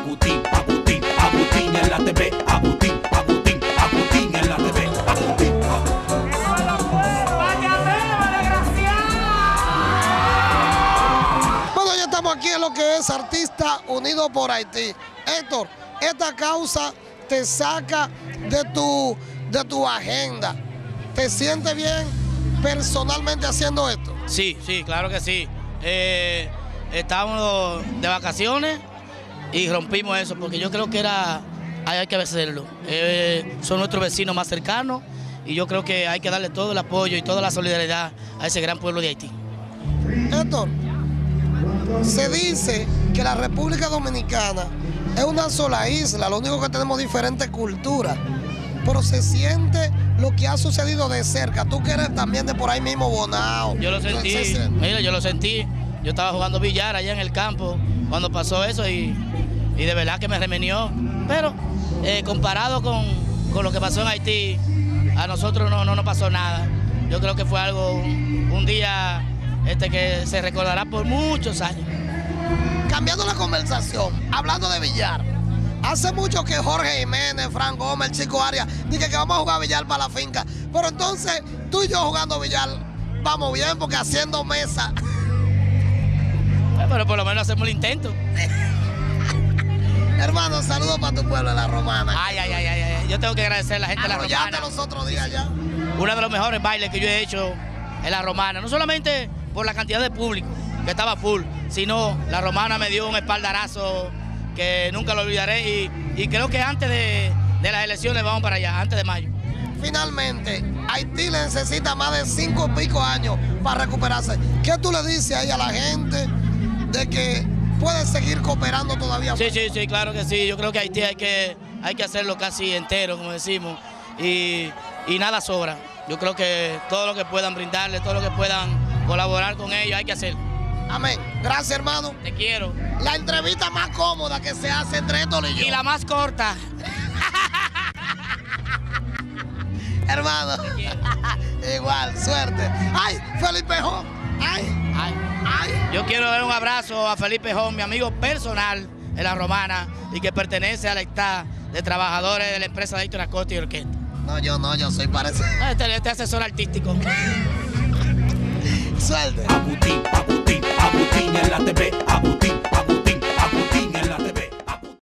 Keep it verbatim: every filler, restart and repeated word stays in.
Agustín, Agustín, Agustín en la T V, Agustín, Agustín, Agustín en la T V, Agustín. Bueno, ya estamos aquí en lo que es Artistas Unidos por Haití. Héctor, esta causa te saca de tu, de tu agenda. ¿Te sientes bien personalmente haciendo esto? Sí, sí, claro que sí. Eh, estábamos de vacaciones y rompimos eso, porque yo creo que era, hay que hacerlo. Eh, son nuestros vecinos más cercanos y yo creo que hay que darle todo el apoyo y toda la solidaridad a ese gran pueblo de Haití. Héctor, se dice que la República Dominicana es una sola isla, lo único que tenemos diferentes culturas, pero se siente lo que ha sucedido de cerca. Tú que eres también de por ahí mismo, Bonao. Yo lo sentí, mira, yo lo sentí. Yo estaba jugando billar allá en el campo cuando pasó eso y, y de verdad que me remenió. Pero eh, comparado con, con lo que pasó en Haití, a nosotros no, no nos pasó nada. Yo creo que fue algo, un, un día este, que se recordará por muchos años. Cambiando la conversación, hablando de billar, hace mucho que Jorge Jiménez, Fran Gómez, el Chico Arias, dije que vamos a jugar billar para la finca. Pero entonces, tú y yo jugando billar, vamos bien porque haciendo mesa. Pero por lo menos hacemos el intento. Hermano, saludos para tu pueblo de La Romana. Ay, ay, ay, ay, ay. Yo tengo que agradecer a la gente de La Romana. los otros días ya. Uno de los mejores bailes que yo he hecho en La Romana. No solamente por la cantidad de público, que estaba full, sino La Romana me dio un espaldarazo que nunca lo olvidaré y, y creo que antes de, de las elecciones vamos para allá, antes de mayo. Finalmente, Haití le necesita más de cinco y pico años para recuperarse. ¿Qué tú le dices ahí a la gente de que puede seguir cooperando todavía? Sí, sí, sí, claro que sí. Yo creo que Haití hay que, hay que hacerlo casi entero, como decimos, y, y nada sobra. Yo creo que todo lo que puedan brindarle, todo lo que puedan colaborar con ellos, hay que hacerlo. Amén. Gracias, hermano. Te quiero. La entrevista más cómoda que se hace entre Héctor y yo. Y la más corta. Hermano. Igual, suerte. ¡Ay, Felipe Jón! ¡Ay! Ay. ¡Ay! Yo quiero dar un abrazo a Felipe Jón, mi amigo personal en La Romana y que pertenece a la estad de trabajadores de la empresa de Héctor Acosta y Orquesta. No, yo no, yo soy parecido. Este, este asesor artístico. Suerte. Agustín, Agustín, Agustín en la T V, Agustín.